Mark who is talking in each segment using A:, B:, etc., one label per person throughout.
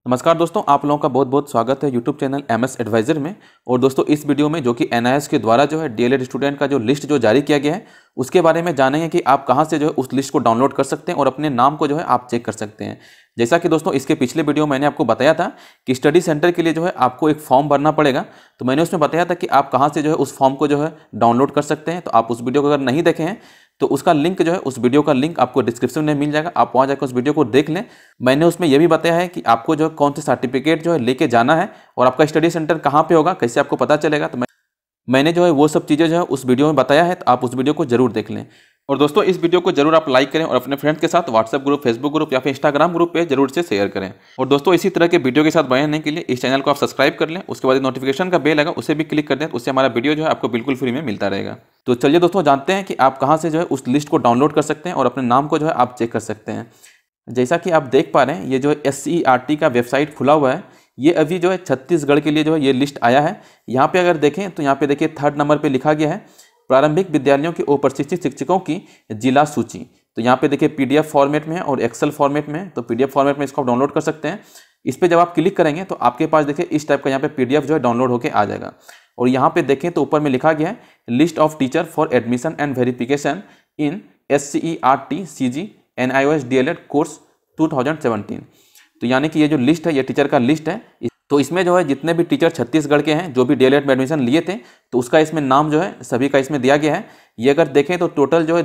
A: नमस्कार दोस्तों, आप लोगों का बहुत बहुत स्वागत है यूट्यूब चैनल एमएस एडवाइज़र में। और दोस्तों इस वीडियो में जो कि एनआईएस के द्वारा जो है डीएलएड स्टूडेंट का जो लिस्ट जो जारी किया गया है उसके बारे में जानेंगे कि आप कहां से जो है उस लिस्ट को डाउनलोड कर सकते हैं और अपने नाम को जो है आप चेक कर सकते हैं। जैसा कि दोस्तों इसके पिछले वीडियो मैंने आपको बताया था कि स्टडी सेंटर के लिए जो है आपको एक फॉर्म भरना पड़ेगा, तो मैंने उसमें बताया था कि आप कहाँ से जो है उस फॉर्म को जो है डाउनलोड कर सकते हैं। तो आप उस वीडियो को अगर नहीं देखे हैं तो उसका लिंक जो है, उस वीडियो का लिंक आपको डिस्क्रिप्शन में मिल जाएगा, आप वहाँ जाकर उस वीडियो को देख लें। मैंने उसमें यह भी बताया है कि आपको जो कौन से सर्टिफिकेट जो है लेके जाना है और आपका स्टडी सेंटर कहाँ पे होगा, कैसे आपको पता चलेगा। तो मैंने जो है वो सब चीज़ें जो है उस वीडियो में बताया है, तो आप उस वीडियो को जरूर देख लें। और दोस्तों इस वीडियो को जरूर आप लाइक करें और अपने फ्रेंड्स के साथ व्हाट्सएप ग्रुप, फेसबुक ग्रुप या फिर इंस्टाग्राम ग्रुप पे जरूर से शेयर करें। और दोस्तों इसी तरह के वीडियो के साथ बने रहने के लिए इस चैनल को आप सब्सक्राइब कर लें, उसके बाद नोटिफिकेशन का बेल आएगा उसे भी क्लिक कर दें, तो उससे हमारा वीडियो जो है आपको बिल्कुल फ्री में मिलता रहेगा। तो चलिए दोस्तों जानते हैं कि आप कहाँ से जो है उस लिस्ट को डाउनलोड कर सकते हैं और अपने नाम को जो है आप चेक कर सकते हैं। जैसा कि आप देख पा रहे हैं, ये जो है SCERT का वेबसाइट खुला हुआ है। ये अभी जो है छत्तीसगढ़ के लिए जो है ये लिस्ट आया है। यहाँ पे अगर देखें तो यहाँ पे देखिए 3rd नंबर पे लिखा गया है प्रारंभिक विद्यालयों के अप्रशिक्षित शिक्षकों की जिला सूची। तो यहाँ पे देखिए PDF फॉर्मेट में है और एक्सेल फॉर्मेट में है। तो PDF फॉर्मेट में इसको आप डाउनलोड कर सकते हैं। इस पर जब आप क्लिक करेंगे तो आपके पास देखिए इस टाइप का यहाँ पे PDF जो है डाउनलोड होकर आ जाएगा। और यहाँ पे देखें तो ऊपर में लिखा गया है list of teacher for admission and verification in SCERT CG NIOS DLED course 2017। तो यानी कि ये जो लिस्ट है ये टीचर का लिस्ट है। तो इसमें जो है जितने भी टीचर छत्तीसगढ़ के हैं जो भी डीएलएड में एडमिशन लिए थे तो उसका इसमें नाम जो है सभी का इसमें दिया गया है। ये अगर देखें तो टोटल जो है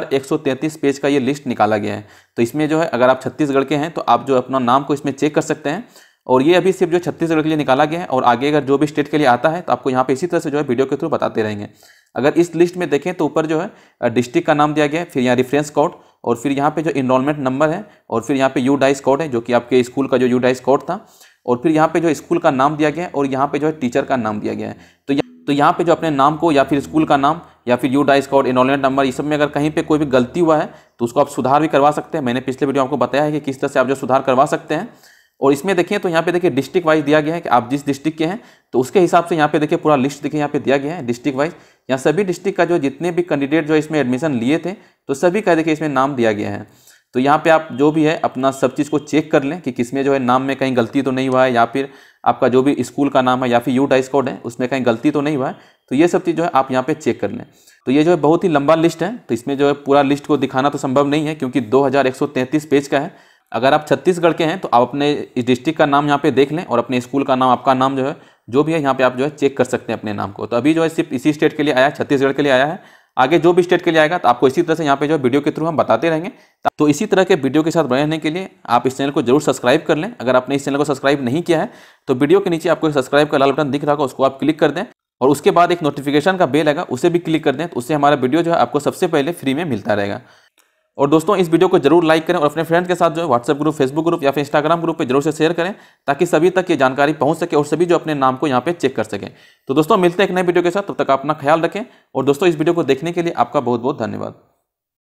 A: 2133 पेज का ये लिस्ट निकाला गया है। तो इसमें जो है अगर आप छत्तीसगढ़ के हैं तो आप जो अपना नाम को इसमें चेक कर सकते हैं। और ये अभी सिर्फ जो छत्तीसगढ़ के लिए निकाला गया है, और आगे अगर जो भी स्टेट के लिए आता है तो आपको यहाँ पे इसी तरह से जो है वीडियो के थ्रू बताते रहेंगे। अगर इस लिस्ट में देखें तो ऊपर जो है डिस्ट्रिक्ट का नाम दिया गया है, फिर यहाँ रेफरेंस कोड, और फिर यहाँ पे जो इनरोलमेंट नंबर है, और फिर यहाँ पे यूडाइस कोड है जो कि आपके स्कूल का जो यूडाइस कोड था, और फिर यहाँ पे जो स्कूल का नाम दिया गया है, और यहाँ पे जो है टीचर का नाम दिया गया है। तो यहाँ पे जो अपने नाम को या फिर स्कूल का नाम या फिर यूडाइस कोड, इनरोलमेंट नंबर, इस सब में अगर कहीं पे कोई भी गलती हुआ है तो उसको आप सुधार भी करवा सकते हैं। मैंने पिछले वीडियो आपको बताया है कि किस तरह से आप जो सुधार करवा सकते हैं। और इसमें देखिए तो यहाँ पे देखिए डिस्ट्रिक्ट वाइज दिया गया है कि आप जिस डिस्ट्रिक्ट के हैं तो उसके हिसाब से यहाँ पे देखिए पूरा लिस्ट देखिए यहाँ पे दिया गया है डिस्ट्रिक्ट वाइज। यहाँ सभी डिस्ट्रिक्ट का जो जितने भी कैंडिडेट जो इसमें एडमिशन लिए थे तो सभी का देखिए इसमें नाम दिया गया है। तो यहाँ पे आप जो भी है अपना सब चीज़ को चेक कर लें कि किसमें जो है नाम में कहीं गलती तो नहीं हुआ है, या फिर आपका जो भी स्कूल का नाम है या फिर यूडाइस कोड है उसमें कहीं गलती तो नहीं हुआ है। तो ये सब चीज़ जो है आप यहाँ पे चेक कर लें। तो ये जो है बहुत ही लंबा लिस्ट है, तो इसमें जो है पूरा लिस्ट को दिखाना तो संभव नहीं है क्योंकि 2133 पेज का है। अगर आप छत्तीसगढ़ के हैं तो आप अपने डिस्ट्रिक्ट का नाम यहाँ पे देख लें और अपने स्कूल का नाम, आपका नाम जो है जो भी है यहाँ पे आप जो है चेक कर सकते हैं अपने नाम को। तो अभी जो है सिर्फ इसी स्टेट के लिए आया है, छत्तीसगढ़ के लिए आया है। आगे जो भी स्टेट के लिए आएगा तो आपको इसी तरह से यहाँ पे जो है वीडियो के थ्रू हम बताते रहेंगे। तो इसी तरह के वीडियो के साथ बने रहने के लिए आप इस चैनल को जरूर सब्सक्राइब कर लें। अगर आपने इस चैनल को सब्सक्राइब नहीं किया है तो वीडियो के नीचे आपको सब्सक्राइब का लाल बटन दिख रहा होगा, उसको आप क्लिक कर दें और उसके बाद एक नोटिफिकेशन का बेल आएगा उसे भी क्लिक कर दें। तो उससे हमारा वीडियो जो है आपको सबसे पहले फ्री में मिलता रहेगा। और दोस्तों इस वीडियो को जरूर लाइक करें और अपने फ्रेंड्स के साथ जो है व्हाट्सएप ग्रुप, फेसबुक ग्रुप या फिर इंस्टाग्राम ग्रुप पे जरूर से शेयर करें ताकि सभी तक ये जानकारी पहुंच सके और सभी जो अपने नाम को यहाँ पे चेक कर सकें। तो दोस्तों मिलते हैं एक नए वीडियो के साथ, तब तक अपना ख्याल रखें। और दोस्तों इस वीडियो को देखने के लिए आपका बहुत बहुत धन्यवाद।